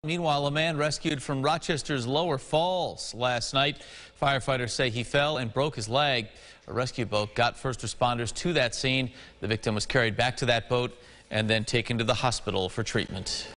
Meanwhile, a man rescued from Rochester's Lower Falls last night. Firefighters say he fell and broke his leg. A rescue boat got first responders to that scene. The victim was carried back to that boat and then taken to the hospital for treatment.